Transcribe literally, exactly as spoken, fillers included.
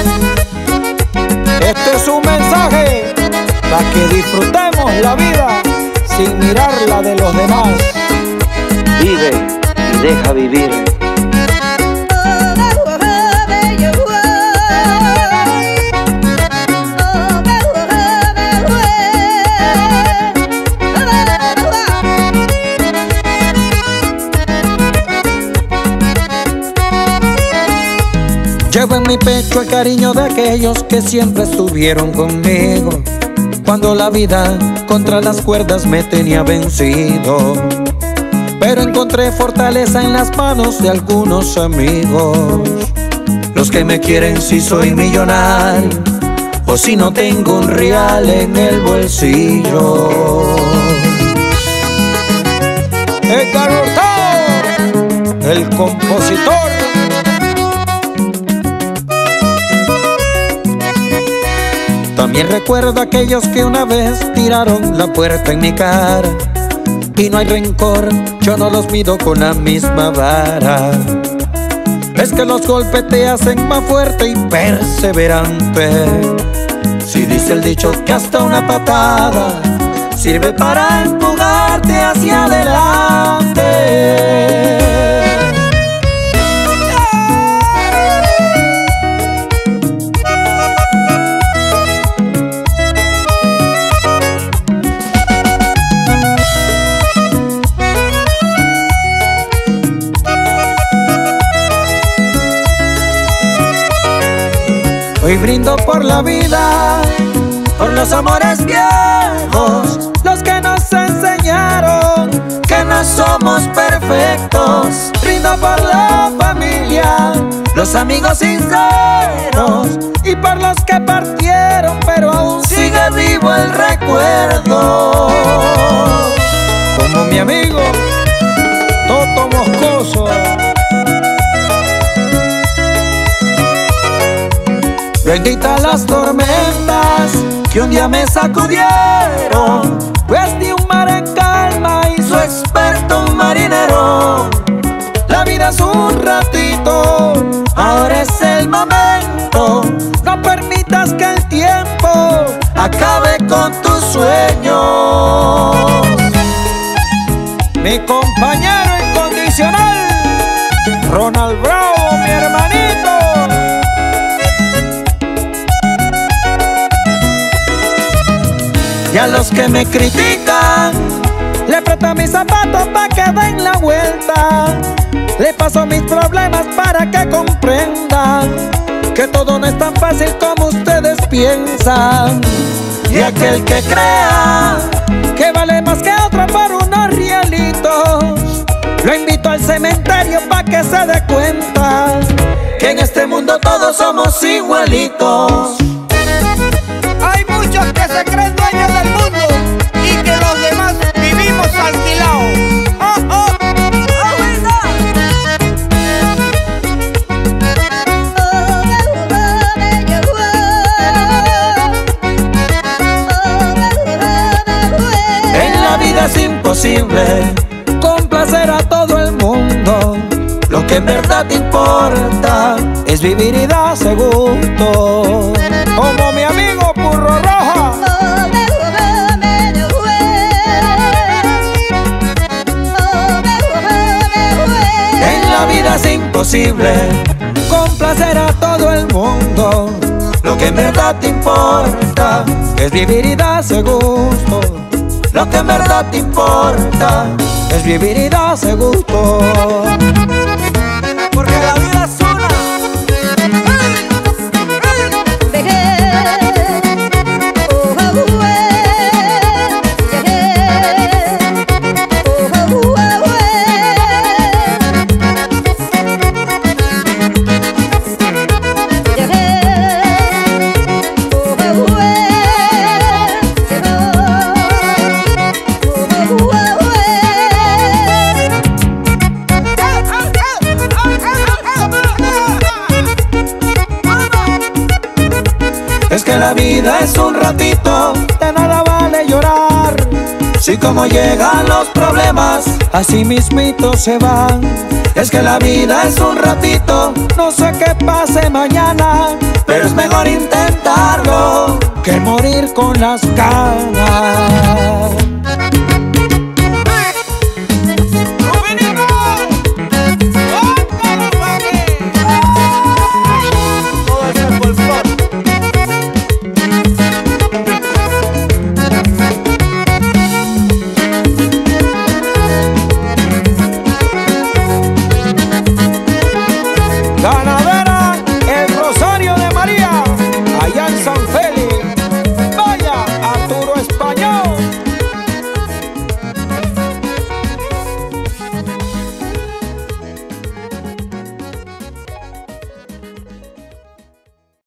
Este es un mensaje para que disfrutemos la vida sin mirar la de los demás. Vive y deja vivir. Llevo en mi pecho el cariño de aquellos que siempre estuvieron conmigo cuando la vida contra las cuerdas me tenía vencido. Pero encontré fortaleza en las manos de algunos amigos, los que me quieren si soy millonario o si no tengo un real en el bolsillo. Edgar Hurtado, el compositor. También recuerdo a aquellos que una vez tiraron la puerta en mi cara, y no hay rencor, yo no los mido con la misma vara. Es que los golpes te hacen más fuerte y perseverante. Si dice el dicho que hasta una patada sirve para empujarte hacia adelante. Hoy brindo por la vida, por los amores viejos, los que nos enseñaron que no somos perfectos. Brindo por la familia, los amigos sinceros, y por los que partieron, pero aún sigue vivo el recuerdo. Como mi amigo Toto Moscoso. Benditas las tormentas que un día me sacudieron, pues di un mar en calma y su experto un marinero. La vida es un ratito, ahora es el momento. No permitas que el tiempo acabe con tus sueños. Mi compañero incondicional, Ronald Bravo, mi hermanito. Y a los que me critican, le presto mis zapatos pa' que den la vuelta. Le paso mis problemas para que comprendan que todo no es tan fácil como ustedes piensan. Y aquel que crea que vale más que otro por unos rielitos, lo invito al cementerio pa' que se dé cuenta que en este mundo todos somos igualitos. Hay muchos que se creen dueños del mundo y que los demás vivimos alquilados. ¡Oh, oh! En la vida es imposible complacer a todo el mundo. Lo que en verdad importa es vivir y darse gusto. Como mi amigo Purro Roja. En la vida es imposible complacer a todo el mundo. Lo que en verdad te importa es vivir y darse gusto. Lo que en verdad te importa es vivir y darse gusto. Porque la vida es una. Es que la vida es un ratito, de nada vale llorar. Si como llegan los problemas, así mismito se van. Es que la vida es un ratito, no sé qué pase mañana, pero es mejor intentarlo que morir con las ganas.